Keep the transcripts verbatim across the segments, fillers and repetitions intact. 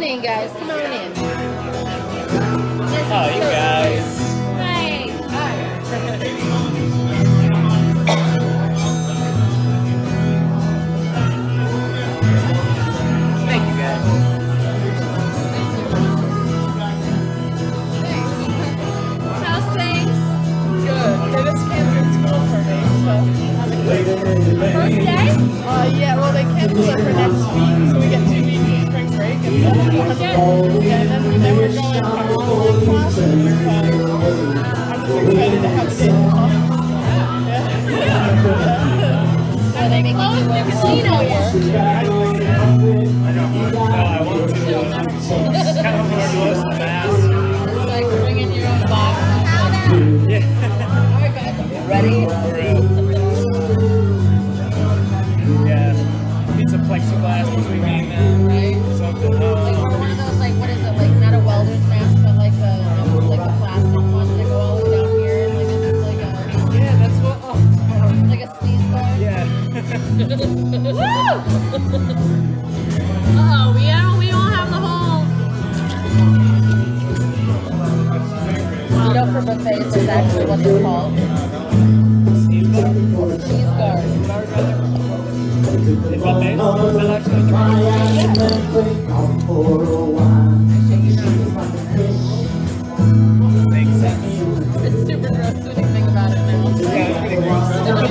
in, guys. Come on in. Oh, you guys. Hey. Hi. Thank you, guys. How's things? Good. They just canceled school for me, so I'm excited. First day? Uh, yeah, well, they canceled it for next week, so we get two weeks of spring break, and then, yeah, and then, then we're going to online classes, so I'm just excited to have a day off. Yeah. Are they making you a casino here? I know. No, I want to. Uh, kind of more close to the mask. It's like bringing your own box. Yeah. Alright, guys. Ready? Yeah. Need some plexiglass between me and them. Right? Something. Like Uh, one of those, like, what is it? Like, not a welder's mask, but like the, like the plastic ones that go all the way down here. And like, it's like a, yeah, that's what. Oh. like a sneeze guard. Yeah. Woo! Uh-oh, we don't, we don't have the whole... You know, for buffets, that's actually what they're called. Steve Guard. Sneeze guard. In buffets? Is that actually the Makes sense. It's super gross when you think about it now. Yeah, it's pretty gross.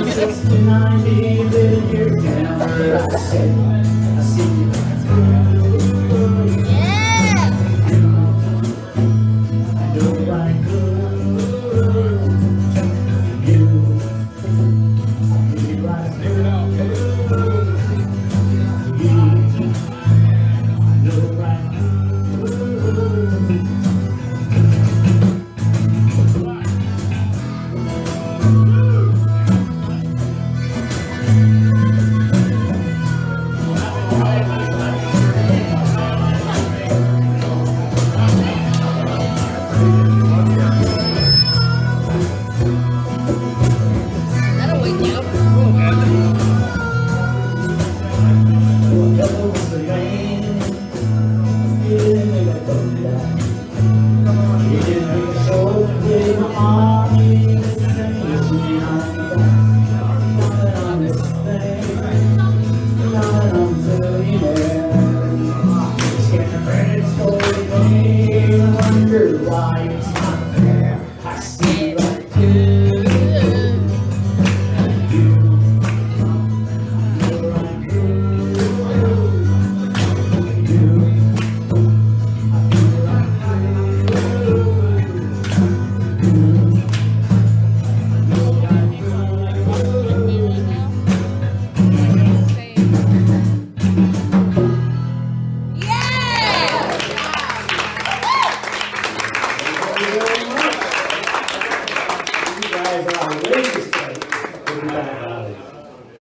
That'll wake you up. Yeah!